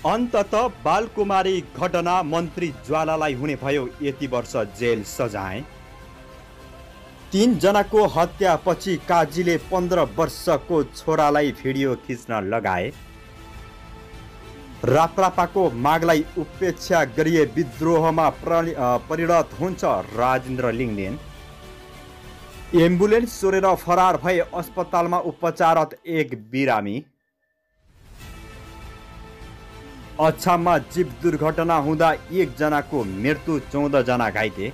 अन्ततः बालकुमारी घटना मन्त्री ज्वालालाई हुने भयो यति वर्ष जेल सजाय। 3 जनाको हत्यापछि काजीले 15 वर्षको छोरालाई भिडियो खिच्न लगाए। राप्रापाको मागलाई उपेक्षा गरिए विद्रोहमा परिणत हुन्छ राजेन्द्र लिङ्गदेन। एम्बुलेन्स चोरेर फरार भए अस्पतालमा उपचाररत एक बिरामी। अछाममा जीव दुर्घटना हुँदा 1 जनाको मृत्यु, 14 जना घाइते।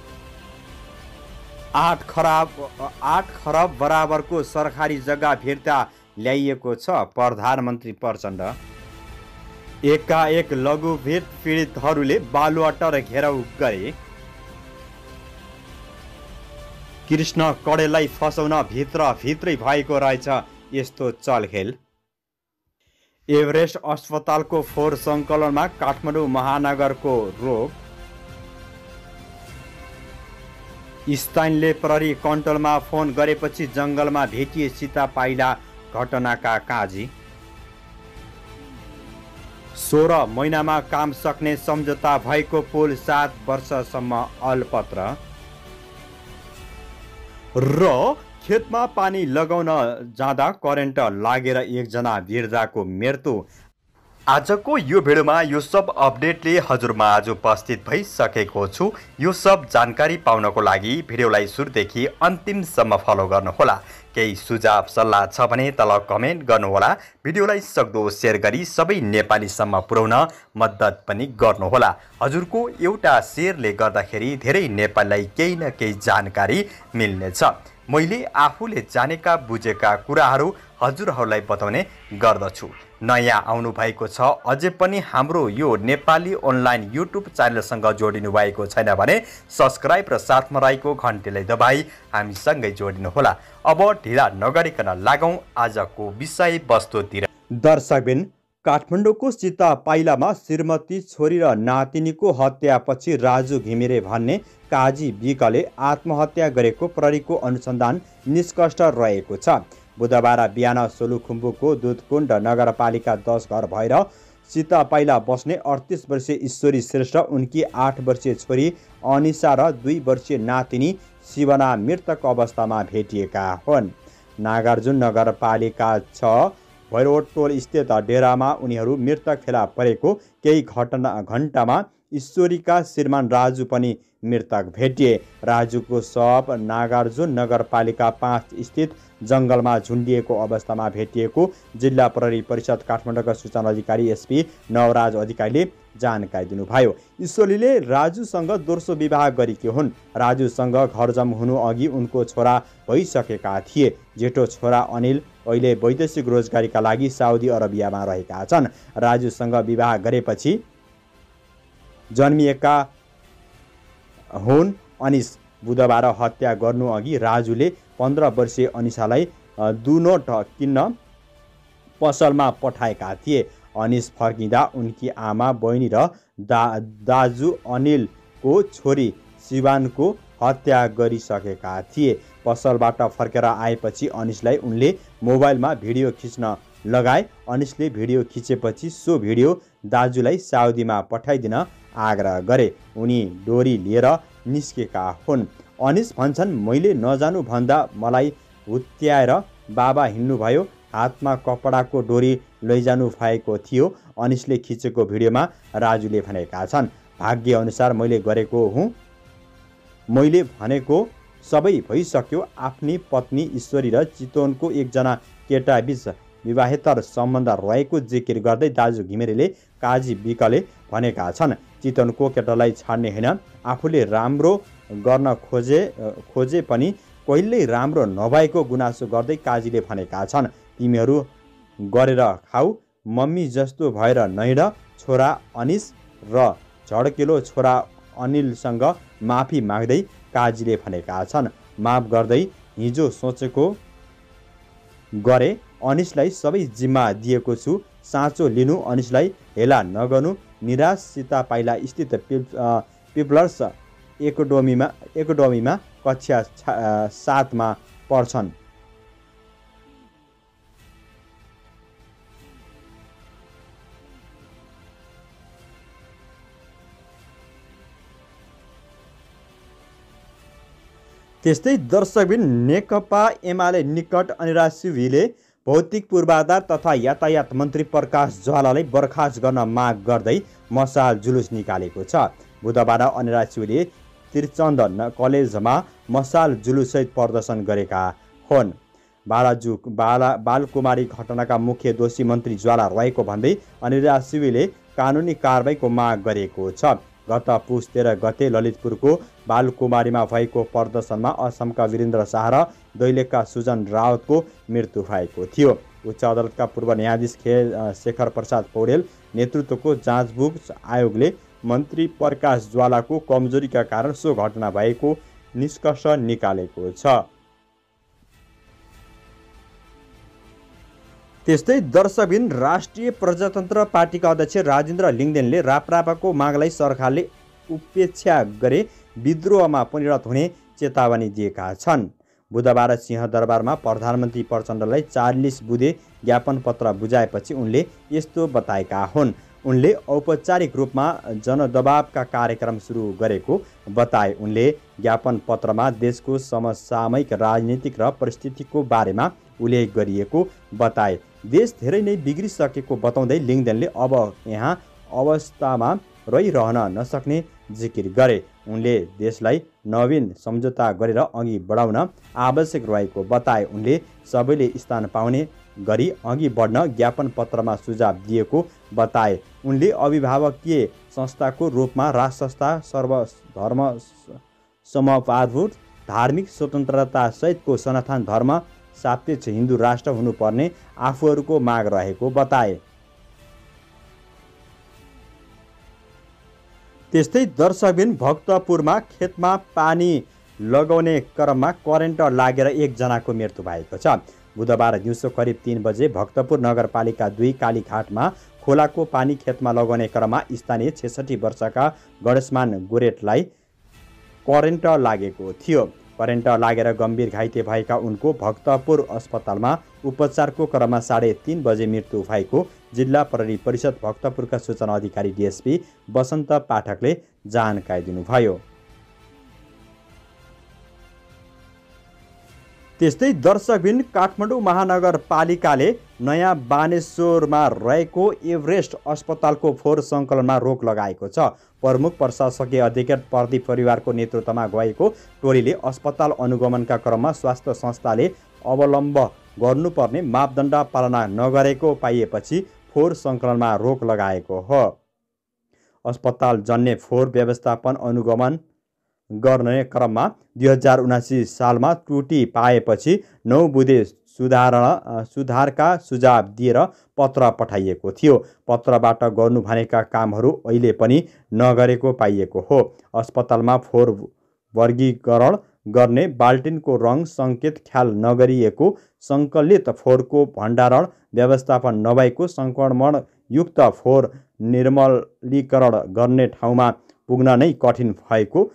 8 खरब बराबरको सरकारी जग्गा फिर्ता ल्याइएको छ प्रधानमन्त्री प्रचण्ड। एकाएक लघु पीडितहरूले बालुवाटार घेराउ गरे। कृष्ण कडेललाई फसाउन भित्रै भएको रहेछ यस्तो चलखेल। एभरेस्ट अस्पतालको फोहोर सङ्कलनमा काठमाडौँ महानगरको रोग। स्थानीयले प्रहरी कन्ट्रोलमा फोन गरेपछि जङ्गलमा भेटिए सीता पाइला घटनाका काजी। 16 महिनामा काम सक्ने सम्झौता भएको पुल 7 वर्षसम्म अलपत्र। र खेतमा पानी लगाउन जाँदा करेन्ट लागेर 1 जना वृद्धको मृत्यु। आजको यो भिडियोमा यो सब अपडेटले हजुरमाझ उपस्थित भइसकेको छु। यो सब जानकारी पाउनको लागि भिडियोलाई सुरुदेखि अन्तिमसम्म फलो गर्नुहोला। केही सुझाव सल्लाह छ भने तल कमेन्ट गर्नुहोला। भिडियोलाई सक्दो सेयर गरी सबै नेपालीसम्म पुर्याउन मद्दत पनि गर्नुहोला। हजुरको एउटा सेयरले गर्दाखेरि धेरै नेपालीलाई केही न केही जानकारी मिल्नेछ। मैले आफूले जानेका बुझेका कुराहरू हजुरहरूलाई बताउने गर्दछु। नयाँ आउनु भएको छ अझै पनि हाम्रो यो नेपाली अनलाइन युट्युब च्यानलसँग जोडिनु भएको छैन भने सब्स्क्राइब र साथमा रहेको घन्टीलाई दबाई हामीसँगै जोडिनुहोला। अब ढिला नगरिकन लागौँ आजको विषय वस्तुतिर। दर्शकबिन, काठमाडौँको सीता पाइलामा श्रीमती, छोरी र नातिनीको हत्यापछि राजु घिमिरे भन्ने काजी विकले आत्महत्या गरेको प्रहरीको अनुसन्धान निष्कर्ष रहेको छ। बुधबार बिहान सोलुखुम्बुको दुधकुण्ड नगरपालिका 10 घर भएर सीता पाइला बस्ने 38 वर्षीय ईश्वरी श्रेष्ठ, उनकी 8 वर्षीय छोरी अनिसा र 2 वर्षीय नातिनी शिवना मृतक अवस्थामा भेटिएका हुन्। नागार्जुन नगरपालिका 6 भैरवटोल स्थित डेरामा उनीहरू मृतक फेला परेको केही घण्टामा ईश्वरीका श्रीमान राजु पनि मृतक भेटिए। राजुको शव नागार्जुन नगरपालिका 5 स्थित जङ्गलमा झुन्डिएको अवस्थामा भेटिएको जिल्ला प्रहरी परिषद काठमाडौँका सूचना अधिकारी एसपी नवराज अधिकारीले जानकारी दिनुभयो। ईश्वरीले राजुसँग दोस्रो विवाह गरेकी हुन्। राजुसँग घरजम हुनु अघि उनको छोरा भइसकेका थिए। जेठो छोरा अनिल अहिले वैदेशिक रोजगारीका लागि साउदी अरबियामा रहेका छन्। राजुसँग विवाह गरेपछि जन्मिएका हुन् अनिस। बुधबार हत्या गर्नु अघि राजुले 15 वर्षीय अनिसालाई दुनोट किन्न पसलमा पठाएका थिए। अनिस फर्किँदा उनकी आमा, बहिनी र दाजु अनिलको छोरी शिवानको हत्या गरिसकेका थिए। पसलबाट फर्केर आएपछि अनिसलाई उनले मोबाइलमा भिडियो खिच्न लगाए। अनिसले भिडियो खिचेपछि सो भिडियो दाजुलाई साउदीमा पठाइदिन आग्रह गरे। उनी डोरी लिएर निस्केका हुन्। अनिस भन्छन्, मैले नजानु भन्दा मलाई हुत्याएर बाबा हिँड्नुभयो। हातमा कपडाको डोरी लैजानु भएको थियो। अनिसले खिचेको भिडियोमा राजुले भनेका छन्। भाग्यअनुसार मैले गरेको हुँ। मैले भनेको सबै भइसक्यो। आफ्नी पत्नी ईश्वरी र चितवनको 1 जना केटाबीच विवाहेतर सम्बन्ध रहेको जिकिर गर्दै दाजु घिमिरेले काजी विकले भनेका छन्। चितवनको केटालाई छाड्ने होइन, आफूले राम्रो गर्न खोजे पनि कहिल्यै राम्रो नभएको गुनासो गर्दै काजीले भनेका छन्। तिमीहरू गरेर खाऊ, मम्मी जस्तो भएर नहिँड। छोरा अनिस र झड्केलो छोरा अनिलसँग माफी माग्दै काजीले भनेका छन्। माफ गर्दै हिजो सोचेको गरे, अनिसलाई सबै जिम्मा दिएको छु। साँचो लिनु, अनिसलाई हेला नगर्नु। निराश सीता पाइला स्थित पिपल्स एकाडेमीमा कक्षा 7मा पढ्छन्। त्यस्तै दर्शकबिन नेकपा एमाले निकट अनिराज सिविले भौतिक पूर्वाधार तथा यातायात मन्त्री प्रकाश ज्वालालाई बर्खास्त गर्न माग गर्दै मशाल जुलुस निकालेको छ। बुधबार अनिराज सिविले त्रिचन्द कलेजमा मशाल जुलुससहित प्रदर्शन गरेका हुन्। बालकुमारी घटनाका मुख्य दोषी मन्त्री ज्वाला रहेको भन्दै अनिराज सिविले कानुनी कारबाहीको माग गरेको छ। गत पुस 13 गते ललितपुरको बालकुमारीमा भएको प्रदर्शनमा असमका वीरेन्द्र शाह र दैलेखका सुजन रावतको मृत्यु भएको थियो। उच्च अदालतका पूर्व न्यायाधीश शेखर प्रसाद पौडेल नेतृत्वको जाँचबुझ आयोगले मन्त्री प्रकाश ज्वालाको कमजोरीका कारण सो घटना भएको निष्कर्ष निकालेको छ। त्यस्तै दर्शकबिन राष्ट्रिय प्रजातन्त्र पार्टीका अध्यक्ष राजेन्द्र लिङदेनले राप्रपाको मागलाई सरकारले उपेक्षा गरे विद्रोहमा परिणत हुने चेतावनी दिएका छन्। बुधबार सिंहदरबारमा प्रधानमन्त्री प्रचण्डलाई 40 बुँदे ज्ञापन पत्र बुझाएपछि उनले यस्तो बताएका हुन्। उनले औपचारिक रूपमा जनदबावका कार्यक्रम सुरु गरेको बताए। उनले ज्ञापन पत्रमा देशको समसामयिक राजनीतिक र परिस्थितिको बारेमा उल्लेख गरिएको बताए। देश धेरै नै बिग्रिसकेको बताउँदै लिङदेनले अब यहाँ अवस्थामा रहिरहन नसक्ने जिकिर गरे। उनले देशलाई नवीन सम्झौता गरेर अघि बढाउन आवश्यक रहेको बताए। उनले सबैले स्थान पाउने गरी अघि बढ्न ज्ञापन पत्रमा सुझाव दिएको बताए। उनले अभिभावकीय संस्थाको रूपमा राष्ट्र संस्था सर्वधर्म समभावभूत धार्मिक स्वतन्त्रता सहितको सनातन धर्म सापेक्ष हिन्दू राष्ट्र हुनुपर्ने आफूहरूको माग रहेको बताए। त्यस्तै दर्शकबिन भक्तपुरमा खेतमा पानी लगाउने क्रममा करेन्ट लागेर एकजनाको मृत्यु भएको छ। बुधबार दिउँसो करिब 3 बजे भक्तपुर नगरपालिका 2 कालीघाटमा खोलाको पानी खेतमा लगाउने क्रममा स्थानीय 66 वर्षका गणेशमान गोरेटलाई करेन्ट लागेको थियो। करेन्ट लागेर गम्भीर घाइते भएका उनको भक्तपुर अस्पतालमा उपचारको क्रममा 3:30 बजे मृत्यु भएको जिल्ला प्रहरी परिषद भक्तपुरका सूचना अधिकारी डिएसपी वसन्त पाठकले जानकारी दिनुभयो। त्यस्तै दर्शकबिन काठमाडौँ महानगरपालिकाले नयाँ बानेश्वरमा रहेको एभरेस्ट अस्पतालको फोहोर सङ्कलनमा रोक लगाएको छ। प्रमुख प्रशासकीय अधिकृत प्रदीप परिवारको नेतृत्वमा गएको टोलीले अस्पताल अनुगमनका क्रममा स्वास्थ्य संस्थाले अवलम्ब गर्नुपर्ने मापदण्ड पालना नगरेको पाइएपछि फोहोर सङ्कलनमा रोक लगाएको हो। अस्पताल जन्य फोहोर व्यवस्थापन अनुगमन गर्ने क्रममा 2079 सालमा त्रुटि पाएपछि 9 बुँदे सुधारका सुझाव दिएर पत्र पठाइएको थियो। पत्रबाट गर्नु भनेका कामहरू अहिले पनि नगरेको पाइएको हो। अस्पतालमा फोहोर वर्गीकरण गर्ने बाल्टिनको रङ सङ्केत ख्याल नगरिएको, सङ्कलित फोहोरको भण्डारण व्यवस्थापन नभएको, सङ्क्रमणयुक्त फोहोर निर्मलीकरण गर्ने ठाउँमा पुग्न नै कठिन भएको,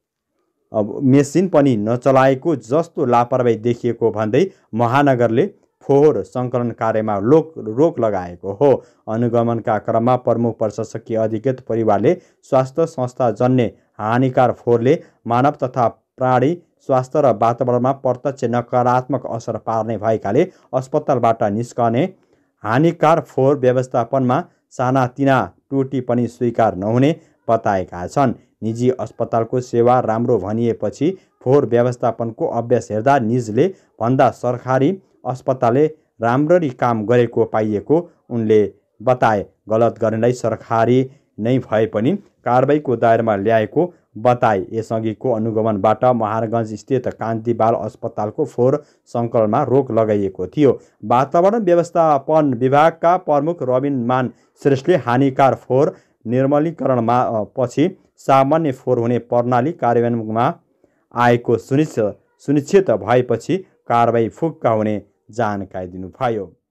मेसिन पनि नचलाएको जस्तो लापरवाही देखिएको भन्दै महानगरले फोहोर सङ्कलन कार्यमा रोक लगाएको हो। अनुगमनका क्रममा प्रमुख प्रशासकीय अधिकृत परिवारले स्वास्थ्य संस्था जन्य हानिकार फोहोरले मानव तथा प्राणी स्वास्थ्य र वातावरणमा प्रत्यक्ष नकारात्मक असर पार्ने भएकाले अस्पतालबाट निस्कने हानिकार फोहोर व्यवस्थापनमा सानातिना त्रुटि पनि स्वीकार नहुने बताएका छन्। निजी अस्पतालको सेवा राम्रो भनिएपछि फोहोर व्यवस्थापनको अभ्यास हेर्दा निजले भन्दा सरकारी अस्पतालले राम्ररी काम गरेको पाइएको उनले बताए। गलत गर्नेलाई सरकारी नै भए पनि कारबाहीको दायरामा ल्याएको बताए। यसअघिको अनुगमनबाट महाराजगञ्ज स्थित कान्ति बाल अस्पतालको फोहोर सङ्कलनमा रोक लगाइएको थियो। वातावरण व्यवस्थापन विभागका प्रमुख रबिन मान श्रेष्ठले हानिकार फोहोर निर्मलीकरणमा पछि सामान्य फोहोर हुने प्रणाली कार्यान्वयनमा आएको सुनिश्चित भएपछि कारबाही फुक्का हुने जानकारी दिनुभयो।